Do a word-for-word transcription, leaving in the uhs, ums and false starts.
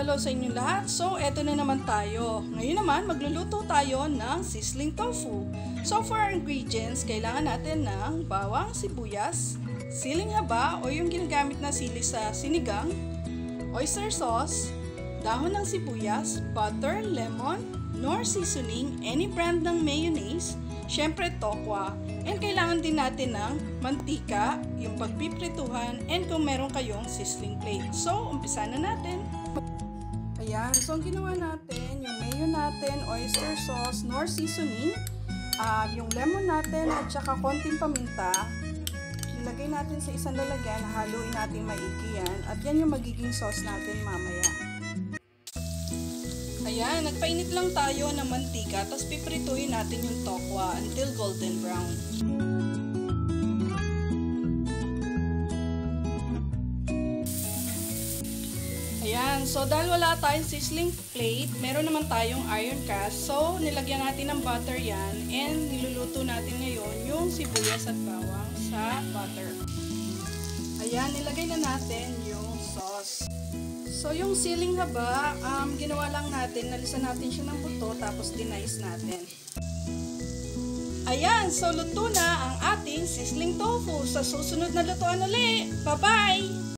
hello sa inyong lahat. So, eto na naman tayo. Ngayon naman, magluluto tayo ng sizzling tofu. So, for our ingredients, kailangan natin ng bawang, sibuyas, siling haba o yung ginagamit na sili sa sinigang, oyster sauce, dahon ng sibuyas, butter, lemon, nor seasoning, any brand ng mayonnaise, syempre tokwa, and kailangan din natin ng mantika, yung pagpiprituhan, and kung meron kayong sizzling plate. So, umpisa na natin. Ayan, so ang ginawa natin, yung mayo natin, oyster sauce, nor seasoning, uh, yung lemon natin, at saka konting paminta, ilagay natin sa isang lalagyan, haluin natin maigi yan, at yan yung magiging sauce natin mamaya. Ayan, nagpainit lang tayo ng mantika, tapos piprituhin natin yung tokwa until golden brown. Ayan, so dahil wala tayong sizzling plate, meron naman tayong iron cast. So, nilagyan natin ng butter yan, and niluluto natin ngayon yung sibuyas at bawang sa butter. Ayan, nilagay na natin yung sauce. So, yung siling haba, um, ginawa lang natin, nalisan natin siya ng buto, tapos dinice natin. Ayan, so luto na ang ating sizzling tofu. Sa susunod na lutuan ulit. Bye-bye!